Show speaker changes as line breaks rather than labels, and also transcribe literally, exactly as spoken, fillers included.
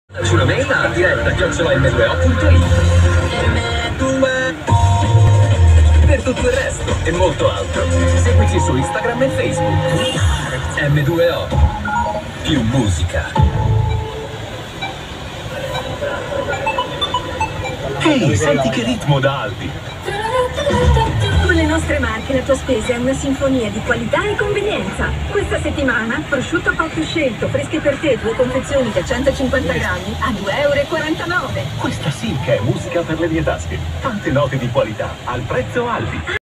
Sulla mail a diretta chiocciola emme due o punto it. Per tutto il resto e molto altro, seguici su Instagram e Facebook. emme due o. Più musica.
Ehi, hey, senti che ritmo da Aldi!
Con le nostre marche la tua spesa è una sinfonia di qualità e convenienza. Questa settimana prosciutto cotto scelto, fresche per te, due confezioni da centocinquanta grammi a due e quarantanove euro.
Questa sì che è musica per le mie tasche. Tante note di qualità al prezzo Aldi.